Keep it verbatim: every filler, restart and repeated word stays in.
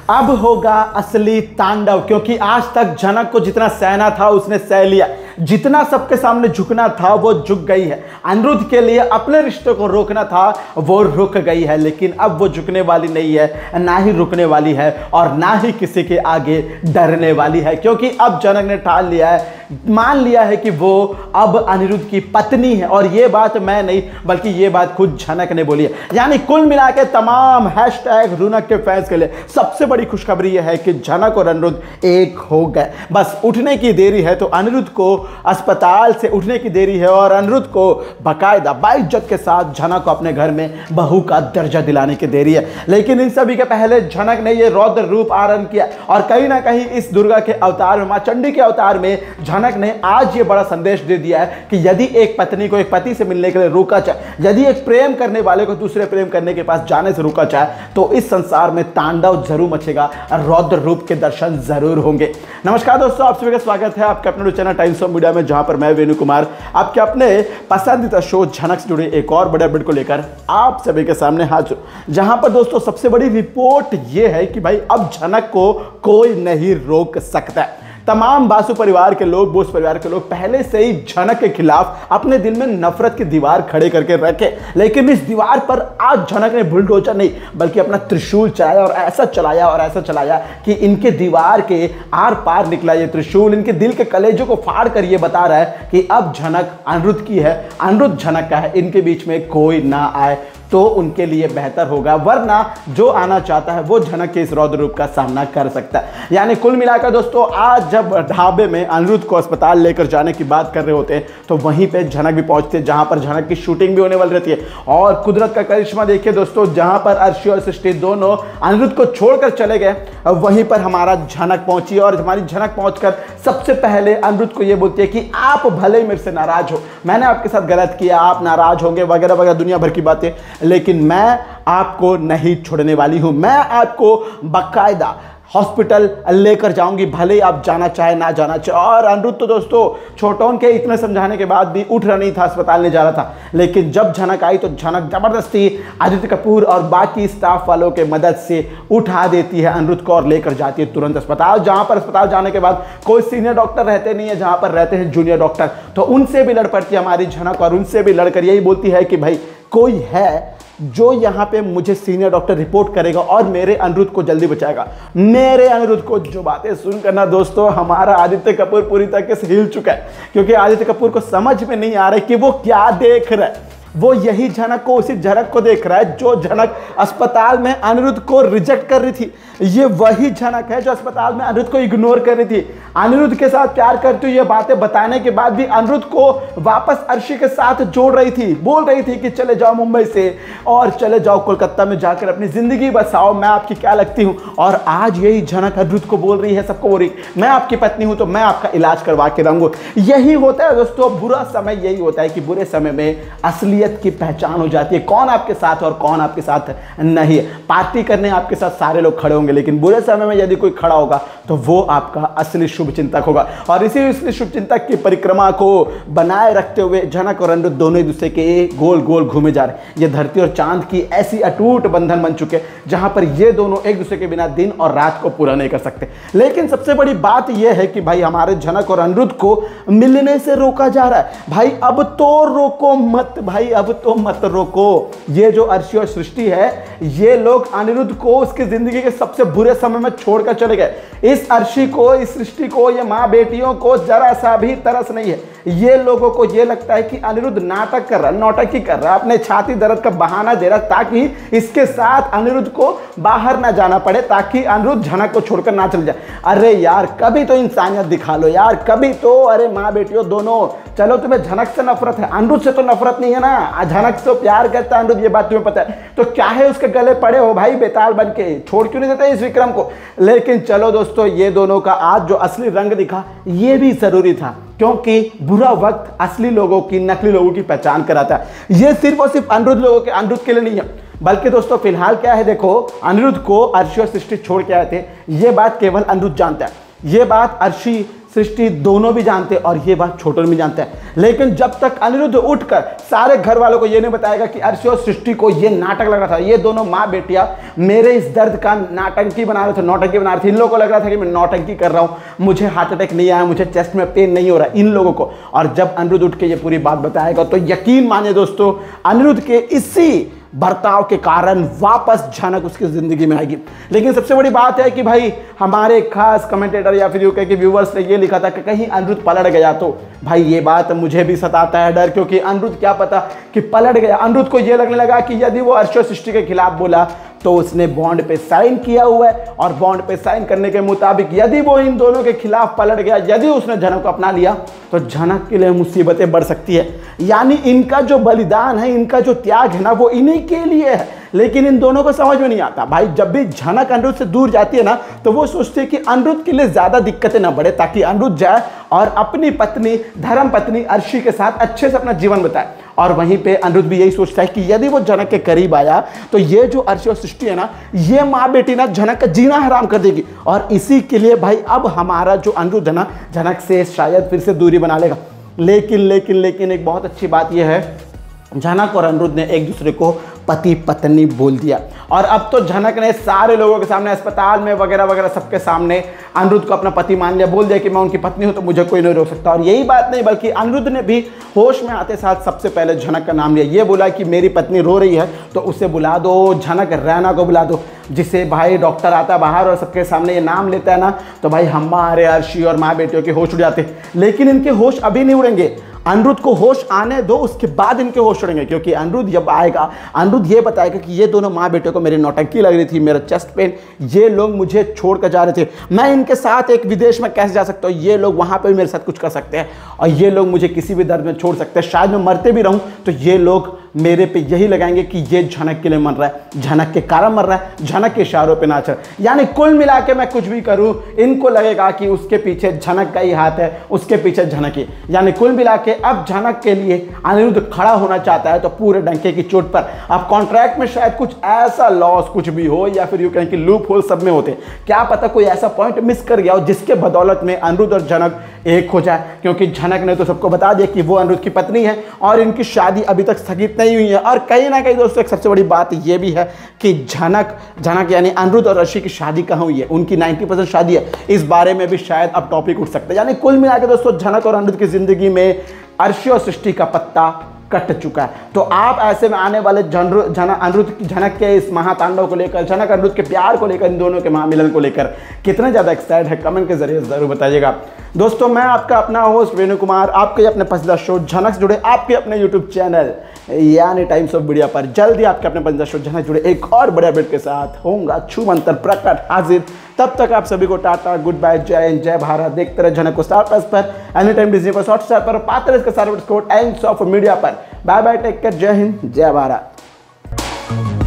अब होगा असली तांडव, क्योंकि आज तक जनक को जितना सहना था उसने सह लिया, जितना सबके सामने झुकना था वो झुक गई है। अनिरुद्ध के लिए अपने रिश्ते को रोकना था वो रुक गई है, लेकिन अब वो झुकने वाली नहीं है, ना ही रुकने वाली है और ना ही किसी के आगे डरने वाली है, क्योंकि अब जनक ने ठान लिया है, मान लिया है कि वो अब अनिरुद्ध की पत्नी है। और ये बात मैं नहीं बल्कि ये बात खुद जनक ने बोली है। यानी कुल मिला के तमाम हैशटैग रुनक के फैंस के लिए सबसे बड़ी खुशखबरी यह है कि जनक और अनिरुद्ध एक हो गए। बस उठने की देरी है, तो अनिरुद्ध को अस्पताल से उठने की देरी है और अनिरुद्ध को बाकायदा बाइज्जत के साथ जनक को अपने घर में बहू का दर्जा दिलाने की देरी है। लेकिन इन सभी के पहले जनक ने यह रौद्र रूप आरंभ किया और कहीं ना कहीं इस दुर्गा के अवतार में, मां चंडी के अवतार में जनक ने आज ये बड़ा संदेश दे दिया है कि यदि एक पत्नी को एक पति से मिलने के लिए रोका चाहे, यदि एक प्रेम करने वाले को दूसरे प्रेम करने के पास जाने से रोका चाहे, तो इस संसार में तांडव जरूर मचेगा, रौद्र रूप के दर्शन जरूर होंगे। नमस्कार दोस्तों, आप सभी का स्वागत है आपके अपने चैनल टाइम्स ऑफ मीडिया में, जहां पर मैं वेणु कुमार आपके अपने पसंदीदा शो झनक से जुड़े एक और बड़े अपडेट को लेकर आप सभी के सामने हाजिर। जहां पर दोस्तों सबसे बड़ी रिपोर्ट यह है कि भाई अब झनक को कोई नहीं रोक सकता। तमाम बासु परिवार के लोग, बोस परिवार के लोग पहले से ही झनक के खिलाफ अपने दिल में नफरत की दीवार खड़े करके रखे, लेकिन इस दीवार पर आज झनक ने बुलडोजर नहीं बल्कि अपना त्रिशूल चलाया और ऐसा चलाया और ऐसा चलाया कि इनके दीवार के आर पार निकला ये त्रिशूल, इनके दिल के कलेजों को फाड़ कर ये बता रहा है कि अब झनक अनिरुद्ध की है, अनिरुद्ध झनक का है, इनके बीच में कोई ना आए तो उनके लिए बेहतर होगा, वरना जो आना चाहता है वो झनक के इस रौद्र रूप का सामना कर सकता है। यानी कुल मिलाकर दोस्तों आज जब ढाबे में अनिरुद्ध को अस्पताल लेकर जाने की बात कर रहे होते हैं तो वहीं पे झनक भी पहुंचते हैं, जहां पर झनक की शूटिंग भी होने वाली रहती है। और कुदरत का करिश्मा देखिए दोस्तों, जहां पर अर्शी और सृष्टि दोनों अनिरुद्ध को छोड़कर चले गए, वहीं पर हमारा झनक पहुंची और हमारी झनक पहुंचकर सबसे पहले अनिरुद्ध को यह बोलती है कि आप भले ही मेरे से नाराज हो, मैंने आपके साथ गलत किया, आप नाराज होंगे वगैरह वगैरह दुनिया भर की बातें, लेकिन मैं आपको नहीं छोड़ने वाली हूं, मैं आपको बाकायदा हॉस्पिटल लेकर जाऊंगी, भले ही आप जाना चाहे ना जाना चाहे। और अनिरुद्ध तो दोस्तों छोटों के इतने समझाने के बाद भी उठ रहा नहीं था, अस्पताल ले जा रहा था, लेकिन जब झनक आई तो झनक जबरदस्ती आदित्य कपूर और बाकी स्टाफ वालों के मदद से उठा देती है अनिरुद्ध को और लेकर जाती है तुरंत अस्पताल, जहां पर अस्पताल जाने के बाद कोई सीनियर डॉक्टर रहते नहीं है, जहां पर रहते हैं जूनियर डॉक्टर, तो उनसे भी लड़ पड़ती है हमारी झनक और उनसे भी लड़कर यही बोलती है कि भाई कोई है जो यहाँ पे मुझे सीनियर डॉक्टर रिपोर्ट करेगा और मेरे अनिरुद्ध को जल्दी बचाएगा। मेरे अनिरुद्ध को जो बातें सुनकर ना दोस्तों हमारा आदित्य कपूर पूरी तरीके से हिल चुका है, क्योंकि आदित्य कपूर को समझ में नहीं आ रहा है कि वो क्या देख रहा है। वो यही झनक को, उसी झनक को देख रहा है जो झनक अस्पताल में अनिरुद्ध को रिजेक्ट कर रही थी। ये वही झनक है जो अस्पताल में अनिरुद्ध को इग्नोर कर रही थी, अनिरुद्ध के साथ प्यार करती हुई ये बातें बताने के बाद भी अनिरुद्ध को वापस अर्शी के साथ जोड़ रही थी, बोल रही थी कि चले जाओ मुंबई से और चले जाओ कोलकाता में जाकर अपनी जिंदगी बसाओ, मैं आपकी क्या लगती हूँ। और आज यही झनक अनिरुद्ध को बोल रही है, सबको बोल रही मैं आपकी पत्नी हूँ तो मैं आपका इलाज करवा के रहूंगा। यही होता है दोस्तों, बुरा समय यही होता है कि बुरे समय में असली की पहचान हो जाती है, कौन आपके साथ और कौन आपके साथ नहीं है। पार्टी करने आपके साथ सारे लोग खड़े होंगे, लेकिन बुरे समय में यदि कोई खड़ा होगा तो वो आपका असली शुभ चिंतक होगा। और इसी इसलिए शुभ चिंतक की परिक्रमा को बनाए रखते हुए झनक और अनिरुद्ध दोनों एक दूसरे के गोल गोल घूमे जा रहे हैं। ये धरती और चांद की ऐसी अटूट बंधन बन चुके जहां पर ये दोनों एक दूसरे के बिना दिन और रात को पूरा नहीं कर सकते। लेकिन सबसे बड़ी बात यह है कि भाई हमारे झनक और अनिरुद्ध को मिलने से रोका जा रहा है। भाई अब तो रोको मत, भाई अब तो मत रोको। ये जो अर्शी और सृष्टि है, ये लोग अनिरुद्ध को उसकी जिंदगी के सबसे बुरे समय में छोड़कर चले गए। इस अर्शी को, इस सृष्टि को, ये मां बेटियों को जरा सा भी तरस नहीं है। ये लोगों को ये लगता है कि अनिरुद्ध नाटक कर रहा है, नौटंकी कर रहा है, अपने छाती दर्द का बहाना दे रहा है ताकि इसके साथ अनिरुद्ध को बाहर ना जाना पड़े, ताकि अनिरुद्ध झनक को छोड़कर ना चल जाए। अरे यार कभी तो इंसानियत दिखा लो यार, कभी तो, अरे माँ बेटियों दोनों, चलो तुम्हें झनक से नफरत है, अनिरुद्ध से तो नफरत नहीं है ना, झनक से प्यार करता है अनिरुद्ध, ये बात तुम्हें पता है, तो क्या है उसके गले पड़े हो भाई बेताल बन के, छोड़ क्यों नहीं देते इस विक्रम को। लेकिन चलो दोस्तों, ये दोनों का आज जो असली रंग दिखा ये भी जरूरी था, क्योंकि बुरा वक्त असली लोगों की, नकली लोगों की पहचान कराता है। ये सिर्फ और सिर्फ अनिरुद्ध लोगों के, अनिरुद्ध के लिए नहीं है, बल्कि दोस्तों फिलहाल क्या है देखो, अनिरुद्ध को अर्शी और सृष्टि छोड़ के आए थे, ये बात केवल अनिरुद्ध जानता है। ये बात अर्शी सृष्टि दोनों भी जानते हैं और ये बात छोटन भी जानते हैं। लेकिन जब तक अनिरुद्ध उठकर सारे घर वालों को ये नहीं बताएगा कि अर्शी और सृष्टि को ये नाटक लग रहा था, ये दोनों माँ बेटियां मेरे इस दर्द का नाटंकी बना रहे थे, नौटंकी बना रहे थे, इन लोगों को लग रहा था कि मैं नौटंकी कर रहा हूँ, मुझे हार्ट अटैक नहीं आया, मुझे चेस्ट में पेन नहीं हो रहा, इन लोगों को। और जब अनिरुद्ध उठ के ये पूरी बात बताएगा तो यकीन मानिए दोस्तों, अनिरुद्ध के इसी बर्ताव के कारण वापस झनक उसकी जिंदगी में आएगी। लेकिन सबसे बड़ी बात है कि भाई हमारे खास कमेंटेटर या फिर यूके के व्यूवर्स ने ये लिखा था कि कहीं अनिरुद्ध पलट गया तो भाई ये बात मुझे भी सताता है डर, क्योंकि अनिरुद्ध क्या पता कि पलट गया। अनिरुद्ध को ये लगने लगा कि यदि वो अर्शी और सृष्टि के खिलाफ बोला तो उसने बॉन्ड पे साइन किया हुआ है और बॉन्ड पे साइन करने के मुताबिक यदि वो इन दोनों के खिलाफ पलट गया, यदि उसने झनक को अपना लिया तो झनक के लिए मुसीबतें बढ़ सकती है। यानी इनका जो बलिदान है, इनका जो त्याग है ना, वो इन्हीं के लिए है। लेकिन इन दोनों को समझ में नहीं आता भाई, जब भी झनक अनिरुद्ध से दूर जाती है ना तो वो सोचती है कि अनिरुद्ध के लिए ज्यादा दिक्कतें ना बढ़े, ताकि अनिरुद्ध जाए और अपनी पत्नी धर्म पत्नी अर्शी के साथ अच्छे से अपना जीवन बताए। और वहीं पे अनिरुद्ध भी यही सोचता है कि यदि वो झनक के करीब आया तो ये जो अर्शी और सृष्टि है ना, ये माँ बेटी ना झनक का जीना हराम कर देगी। और इसी के लिए भाई अब हमारा जो अनिरुद्ध है ना, झनक से शायद फिर से दूरी बना लेगा। लेकिन लेकिन लेकिन एक बहुत अच्छी बात यह है, झनक और अनिरुद्ध ने एक दूसरे को पति पत्नी बोल दिया। और अब तो झनक ने सारे लोगों के सामने, अस्पताल में वगैरह वगैरह सबके सामने अनिरुद्ध को अपना पति मान लिया, बोल दिया कि मैं उनकी पत्नी हूं तो मुझे कोई नहीं रोक सकता। और यही बात नहीं, बल्कि अनिरुद्ध ने भी होश में आते साथ सबसे पहले झनक का नाम लिया। ये बोला कि मेरी पत्नी रो रही है तो उसे बुला दो, झनक रैना को बुला दो। जिसे भाई डॉक्टर आता बाहर और सबके सामने ये नाम लेता है ना, तो भाई हमारे अर्शी और माँ बेटियों के होश उड़ जाते। लेकिन इनके होश अभी नहीं उड़ेंगे, अनिरुद्ध को होश आने दो, उसके बाद इनके होश उड़ेंगे। क्योंकि अनिरुद्ध जब आएगा, अनिरुद्ध ये बताएगा कि ये दोनों माँ बेटे को मेरी नौटंकी लग रही थी, मेरा चेस्ट पेन, ये लोग मुझे छोड़ कर जा रहे थे, मैं इनके साथ एक विदेश में कैसे जा सकता हूँ, ये लोग वहाँ पे भी मेरे साथ कुछ कर सकते हैं और ये लोग मुझे किसी भी दर्द में छोड़ सकते हैं। शायद मैं मरते भी रहूँ तो ये लोग मेरे पे यही लगाएंगे कि ये झनक के लिए मर रहा है, झनक के कारण मर रहा है, झनक के इशारों पे नाच रहा है। यानी कुल मिला के मैं कुछ भी करूं, इनको लगेगा कि उसके पीछे झनक का ही हाथ है, उसके पीछे झनक ही। यानी कुल मिला के अब झनक के लिए अनिरुद्ध खड़ा होना चाहता है तो पूरे डंके की चोट पर। अब कॉन्ट्रैक्ट में शायद कुछ ऐसा लॉस कुछ भी हो, या फिर यूं कहें कि लूप होल सब में होते, क्या पता कोई ऐसा पॉइंट मिस कर गया हो जिसके बदौलत में अनिरुद्ध और झनक एक हो जाए। क्योंकि झनक ने तो सबको बता दिया कि वो अनिरुद्ध की पत्नी है और इनकी शादी अभी तक स्थगित नहीं हुई है। और कहीं ना कहीं दोस्तों एक सबसे बड़ी बात ये भी है कि झनक झनक यानी अनिरुद्ध और अर्शी की शादी कहाँ हुई है, उनकी नब्बे परसेंट शादी है, इस बारे में भी शायद अब टॉपिक उठ सकता है। यानी कुल मिलाकर दोस्तों झनक और अनिरुद्ध की जिंदगी में अर्शी और सृष्टि का पत्ता कट चुका है। तो आप ऐसे में आने वाले अनिरुद्ध झनक के इस महातांडव को लेकर, झनक अनिरुद्ध के प्यार को लेकर, इन दोनों के महामिलन को लेकर कितने ज़्यादा एक्साइटेड है, कमेंट के जरिए जरूर बताइएगा। दोस्तों मैं आपका अपना होस्ट वेणु कुमार, आपके अपने पसंदीदा शो झनक से जुड़े आपके अपने यूट्यूब चैनल यानी टाइम्स ऑफ मीडिया पर जल्दी आपके अपने पसंदीदा शो झनक जुड़े एक और बड़े अपडेट के साथ होऊंगा छू मंतर प्रकट हाजिर। तब तक आप सभी को टाटा, गुड बाय, जय हिंद, जय भारत। देखते रहे झनक को स्टार प्लस पर, एनी टाइम डिज्नी पर, हॉटस्टार पर, पाते रहे इसके सारे कोड टाइम्स ऑफ मीडिया पर। Bye bye, take care, Jai Hind, जय भारत।